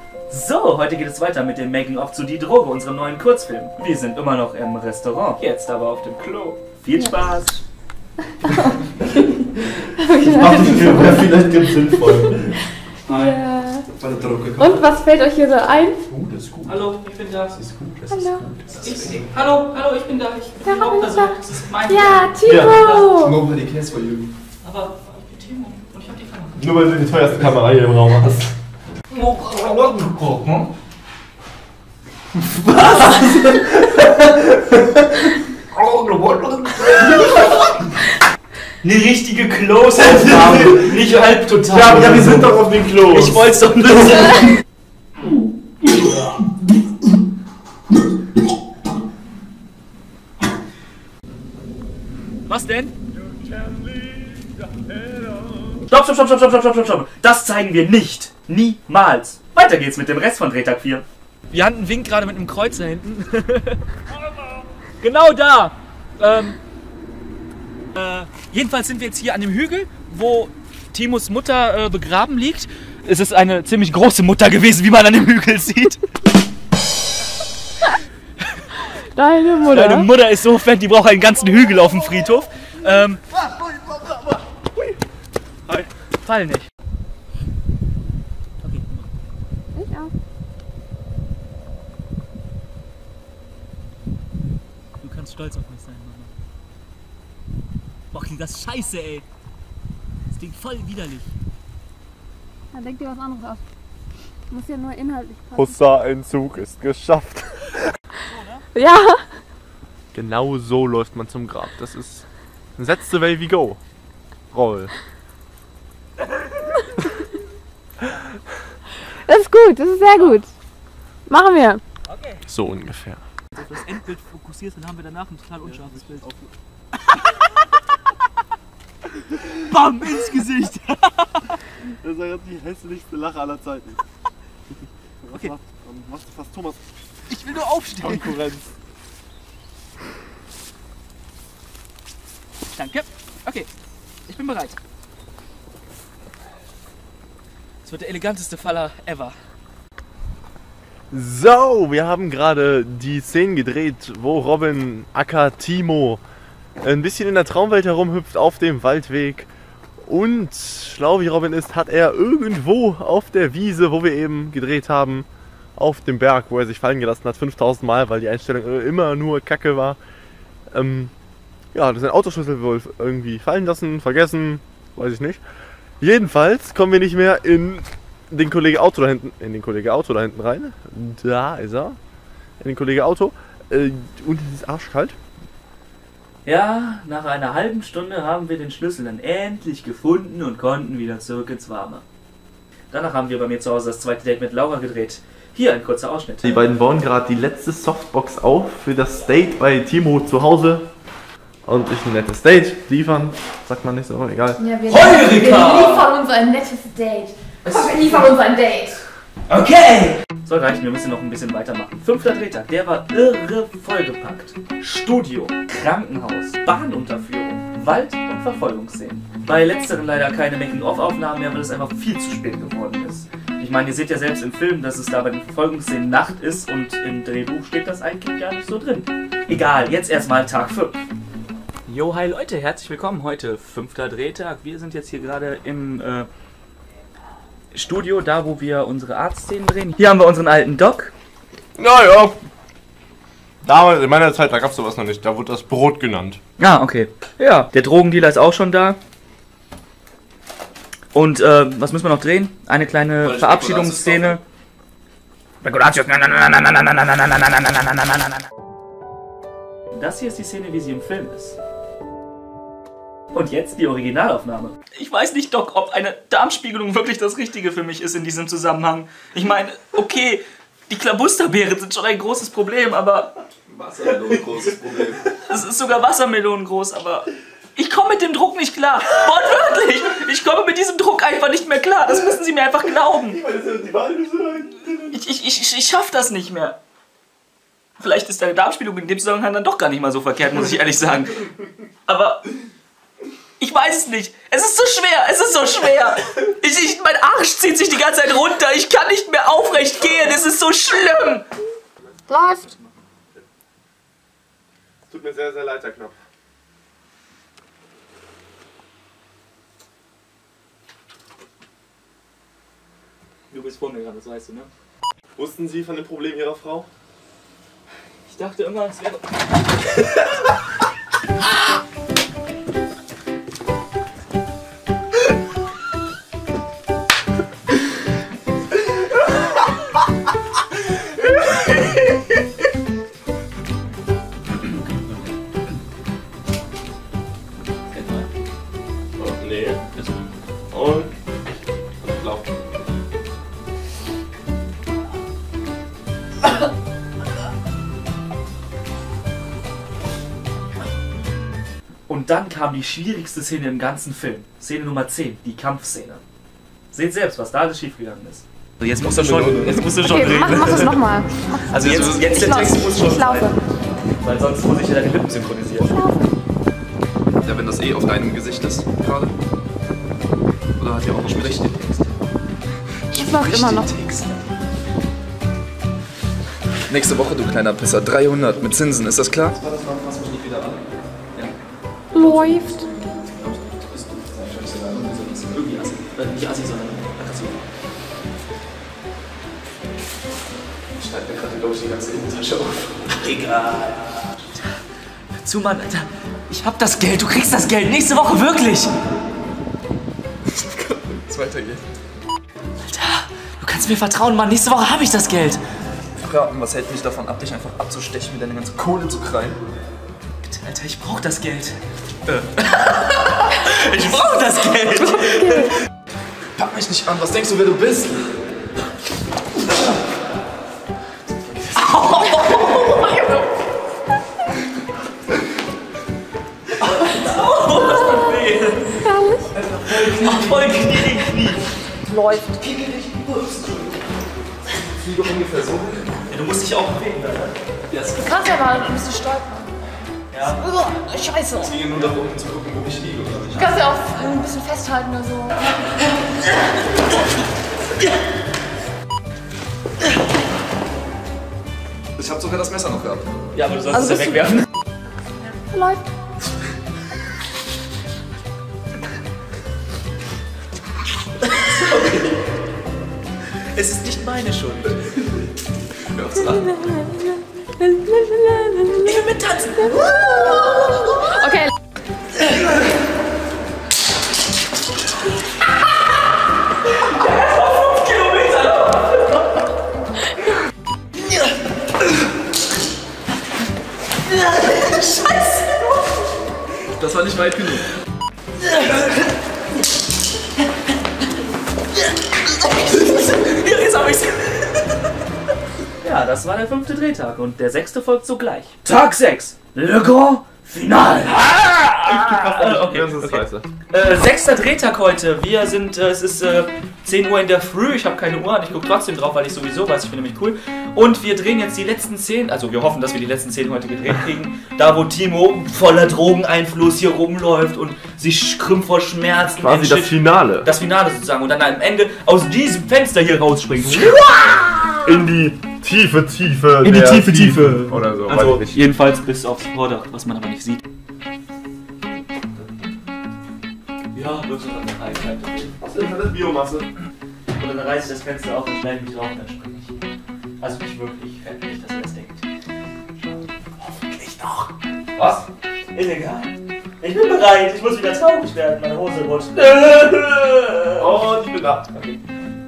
So, heute geht es weiter mit dem Making-of zu Die Droge, unserem neuen Kurzfilm. Wir sind immer noch im Restaurant, jetzt aber auf dem Klo. Viel Spaß! Vielleicht ganz sinnvoll. Ja. Und was fällt euch hier so ein? Das ist gut. Hallo, ich bin da. Das ist gut. Das Hallo. ist gut. Hallo, ich bin da. Ich bin die Hauptperson. Das ist mein Ja, Film. Timo! Nobody cares for you. Aber ich bin Timo und ich hab die Kamera. Nur weil du die teuerste Kamera hier im Raum hast. Eine richtige Close-Aufnahme, nicht halb total. Ja, wir sind doch auf den Klos. Ich wollte es doch nur sagen. Was denn? Stopp. Das zeigen wir nicht. Niemals. Weiter geht's mit dem Rest von Drehtag 4. Jan winkt gerade mit einem Kreuz da hinten. Genau da. Jedenfalls sind wir jetzt hier an dem Hügel, wo Timos Mutter begraben liegt. Es ist eine ziemlich große Mutter gewesen, wie man an dem Hügel sieht. Deine Mutter. Deine Mutter ist so fett, die braucht einen ganzen Hügel auf dem Friedhof. Fall nicht. Okay. Ich auch. Du kannst stolz auf mich sein, Mama. Boah, klingt das scheiße, ey. Das klingt voll widerlich. Dann denk dir was anderes aus. Muss ja nur inhaltlich passen. Hussar-Entzug ist geschafft. Ja. Genau so läuft man zum Grab. Das ist. That's the way we go. Roll. Das ist gut, das ist sehr gut. Machen wir. Okay. So ungefähr. Wenn du das Endbild fokussierst, dann haben wir danach ein total unscharfes Bild. Bam, ins Gesicht! Das ist ja die hässlichste Lache aller Zeiten. Okay. Machst du fast Thomas Ich will nur aufstehen. Konkurrenz. Danke. Okay, ich bin bereit. Das wird der eleganteste Faller ever. So, wir haben gerade die Szenen gedreht, wo Robin aka Timo ein bisschen in der Traumwelt herumhüpft auf dem Waldweg. Und schlau wie Robin ist, hat er irgendwo auf der Wiese, wo wir eben gedreht haben, auf dem Berg, wo er sich fallen gelassen hat, 5000 Mal, weil die Einstellung immer nur Kacke war. Ja, das ist ein Autoschlüssel wohl irgendwie fallen lassen, vergessen, weiß ich nicht. Jedenfalls kommen wir nicht mehr in den Kollege Auto da hinten, rein. Da ist er. In den Kollege Auto. Und es ist arschkalt. Ja, nach einer halben Stunde haben wir den Schlüssel dann endlich gefunden und konnten wieder zurück ins Warme. Danach haben wir bei mir zu Hause das zweite Date mit Laura gedreht. Hier ein kurzer Ausschnitt. Die beiden bauen gerade die letzte Softbox auf für das Date bei Timo zu Hause. Und ich ein nettes Date liefern. Sagt man nicht so, egal. Ja, wir Heureka! liefern uns ein nettes Date. Komm, wir liefern uns ein Date. Okay! Soll reichen, wir müssen noch ein bisschen weitermachen. 5. Drehtag, der war irre vollgepackt. Studio, Krankenhaus, Bahnunterführung, Wald- und Verfolgungsszenen. Bei letzteren leider keine Making-of-Aufnahmen mehr, weil es einfach viel zu spät geworden ist. Ich meine, ihr seht ja selbst im Film, dass es da bei den Verfolgungsszenen Nacht ist und im Drehbuch steht das eigentlich gar nicht so drin. Egal, jetzt erstmal Tag 5. Jo, hi Leute, herzlich willkommen. Heute 5. Drehtag. Wir sind jetzt hier gerade im Studio, da wo wir unsere Arztszenen drehen. Hier haben wir unseren alten Doc. Naja. Damals, in meiner Zeit, da gab es sowas noch nicht. Da wurde das Brot genannt. Ah, okay. Ja, der Drogendealer ist auch schon da. Und was müssen wir noch drehen? Eine kleine Verabschiedungsszene. Das hier ist die Szene, wie sie im Film ist. Und jetzt die Originalaufnahme. Ich weiß nicht, Doc, ob eine Darmspiegelung wirklich das Richtige für mich ist in diesem Zusammenhang. Ich meine, okay, die Klabusterbeeren sind schon ein großes Problem, aber... Wassermelonen, großes Problem. Es ist sogar Wassermelonen groß, aber... Ich komme mit dem Druck nicht klar. Wortwörtlich! Ich komme mit diesem Druck einfach nicht mehr klar. Das müssen Sie mir einfach glauben. Ich schaff das nicht mehr. Vielleicht ist deine Darmspiegelung in dem Zusammenhang dann doch gar nicht mal so verkehrt, muss ich ehrlich sagen. Aber... Ich weiß es nicht. Es ist so schwer. Mein Arsch zieht sich die ganze Zeit runter. Ich kann nicht mehr aufrecht gehen. Läuft. Tut mir sehr, sehr leid, Herr Knapp. Du bist vor mir gerade, das weißt du, ne? Wussten Sie von dem Problem Ihrer Frau? Ich dachte immer, es wäre... Nee. Und lauf. Und dann kam die schwierigste Szene im ganzen Film. Szene Nummer 10, die Kampfszene. Seht selbst, was da alles schiefgegangen ist. Jetzt musst du schon Okay, reden. mach das nochmal. Also jetzt der Text muss schon Ich laufe. sein. Weil sonst muss ich ja deine Lippen synchronisieren. Ja, wenn das eh auf deinem Gesicht ist, gerade. Oder hat ja auch noch Sprich den Text? Ich mach immer noch. Text. Nächste Woche, du kleiner Pisser. 300 mit Zinsen, ist das klar? Fass mich nicht wieder an. Läuft. Irgendwie assi. Nicht assi, sondern aggressiv. Ich schneide mir gerade, glaube ich, die ganze Innentasche auf. Egal. Hör zu, Mann, Alter. Ich hab das Geld, du kriegst das Geld. Nächste Woche, wirklich. Es weitergeht. Alter, du kannst mir vertrauen, Mann. Nächste Woche habe ich das Geld. Ja, und was hält mich davon ab, dich einfach abzustechen, mir deine ganze Kohle zu krallen? Bitte, Alter, ich brauch das Geld. Ich brauch das Geld. Pack mich nicht an, was denkst du, wer du bist? Voll Knie. Läuft. Fliege ungefähr so. Ja, du musst dich auch bewegen, oder? Ja, ist Krass, aber du musst dich stolpern. Ja. Scheiße. Ich fliege nur nach unten zu gucken, wo ich liege, oder nicht? Du kannst ja auch ein bisschen festhalten oder so. Ich hab sogar das Messer noch gehabt. Ja, aber du sollst Also es ja bist du- wegwerfen. Läuft. Es ist nicht meine Schuld. Hör auf zu lachen. Ich will mittanzen. Okay. Das war nicht weit genug. Jetzt hab ich's. Ja, das war der 5. Drehtag und der 6. folgt sogleich. Tag 6. Le Grand Final. Okay. Das ist scheiße. 6. Drehtag heute. Wir sind, es ist 10 Uhr in der Früh. Ich habe keine Uhr an. Ich gucke trotzdem drauf, weil ich sowieso weiß, ich bin nämlich cool. Und wir drehen jetzt die letzten Szenen. Also wir hoffen, dass wir die letzten Szenen heute gedreht kriegen. Da, wo Timo voller Drogeneinfluss hier rumläuft und sich krümmt vor Schmerzen. Quasi das Finale. Das Finale sozusagen. Und dann am Ende aus diesem Fenster hier rausspringt. In die tiefe Tiefe. In die der tiefe Tiefe. Oder so. Also weiß ich nicht. jedenfalls bis aufs Vordach, was man aber nicht sieht. Ja, wirst du dann rein. Was ist denn das Biomasse? Und dann reiße ich das Fenster auf und schneide mich drauf und dann springe ich. Also nicht wirklich, ich fände nicht, dass ihr das denkt. Hoffentlich doch. Was? Illegal. Ich bin bereit, ich muss wieder traurig werden, meine Hose rutscht. Oh, ich bin da. Okay.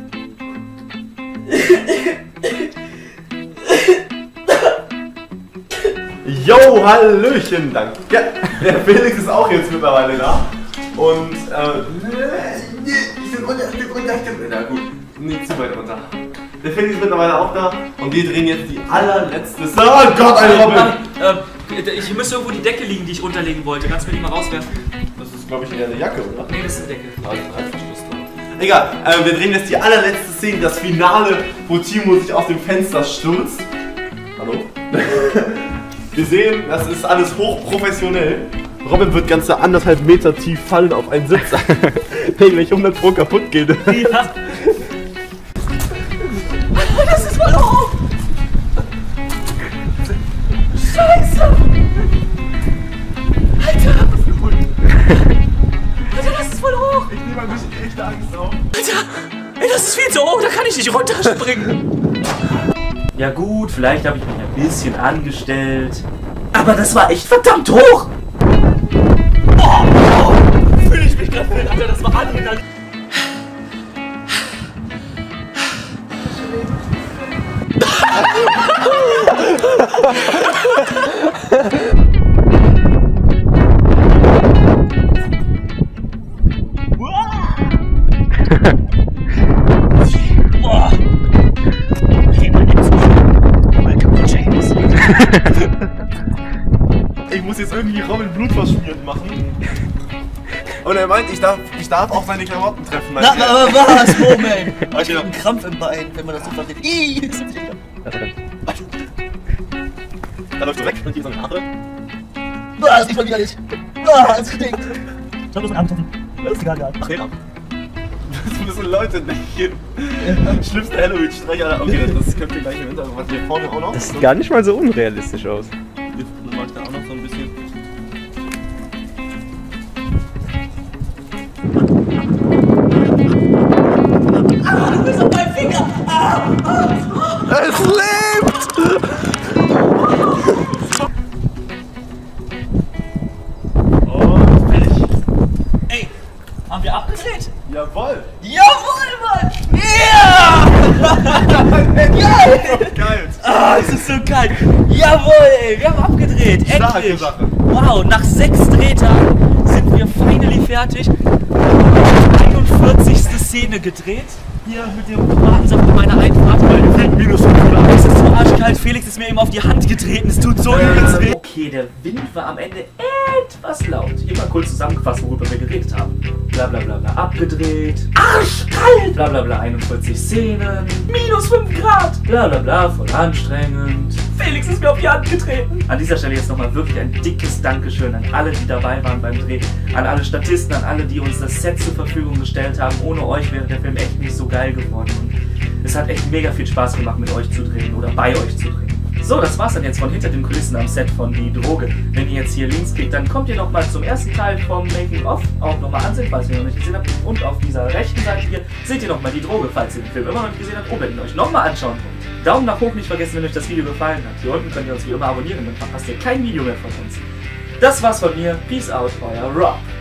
Yo, Hallöchen, danke. Ja, der Felix ist auch jetzt mittlerweile da. Und, ich bin runter. Na gut, nicht zu weit runter. Der Felix ist mittlerweile auch da und wir drehen jetzt die allerletzte. Oh Gott, ein Robin! Hier müsste irgendwo die Decke liegen, die ich unterlegen wollte. Kannst du mir die mal rauswerfen? Das ist, glaube ich, eher eine Jacke, oder? Nee, das ist eine Decke. Egal, wir drehen jetzt die allerletzte Szene, das Finale, wo Timo sich aus dem Fenster stürzt. Hallo? Wir sehen, das ist alles hochprofessionell. Robin wird ganze 1,5 Meter tief fallen auf einen Sitz. Der gleich 100 Pro kaputt geht. Ja. Das ist voll hoch. nicht runterspringen. Ja gut, vielleicht habe ich mich ein bisschen angestellt. Aber das war echt verdammt hoch! Oh, fühle ich mich gerade wild, Alter, das war adrenalin. Ich muss jetzt irgendwie Robin Blut verschmiert machen. Und er meint, ich darf auch seine Klamotten treffen. Na, aber was? Moment! Ich hab einen Krampf im Bein, wenn man das so versteht. Da läuft du weg und hier so eine andere. Was? Ich wollte wieder nicht. Es stinkt. Ich hab bloß einen Arm getroffen. Das ist egal, egal. Ach ja. Das müssen Leute denken. Schlimmste Halloween-Streich aller. Okay, das könnt ihr gleich im Hintergrund. Was hier vorne auch noch? Das sieht gar nicht mal so unrealistisch aus. Dann mach ich da auch noch so ein bisschen. Du bist auf meinem Finger! Es lebt! Und fertig. Ey, haben wir abgedreht? Jawohl! Jawohl, Mann! Yeah! Geil! Geil! Ah, es ist so geil! Jawohl, ey, wir haben abgedreht! Starke Endlich! Sache. Wow, nach 6 Drehtagen sind wir finally fertig. 41. Szene gedreht. Hier mit dem Tomatensaft in meiner Einfahrt. Minus 5 Grad. Es ist so arschkalt, Felix ist mir eben auf die Hand getreten. Es tut so übelst weh. Okay, der Wind war am Ende etwas laut. Hier mal kurz zusammengefasst, worüber wir geredet haben. Bla bla bla bla, abgedreht. Arschkalt! Bla bla bla, 41 Szenen. Minus 5 Grad! Bla bla bla, voll anstrengend. Felix ist mir auf die Hand getreten. An dieser Stelle jetzt nochmal wirklich ein dickes Dankeschön an alle, die dabei waren beim Dreh. An alle Statisten, an alle, die uns das Set zur Verfügung gestellt haben. Ohne euch wäre der Film echt nicht so geil geworden. Und es hat echt mega viel Spaß gemacht, mit euch zu drehen oder bei euch zu drehen. So, das war's dann jetzt von hinter den Kulissen am Set von Die Droge. Wenn ihr jetzt hier links klickt, dann kommt ihr nochmal zum ersten Teil vom Making-of, auch nochmal ansehen, falls ihr noch nicht gesehen habt. Und auf dieser rechten Seite hier seht ihr nochmal Die Droge, falls ihr den Film immer noch nicht gesehen habt, oder ihn euch nochmal anschauen wollt. Daumen nach hoch nicht vergessen, wenn euch das Video gefallen hat. Hier unten könnt ihr uns wie immer abonnieren, dann verpasst ihr kein Video mehr von uns. Das war's von mir. Peace out, euer Rob.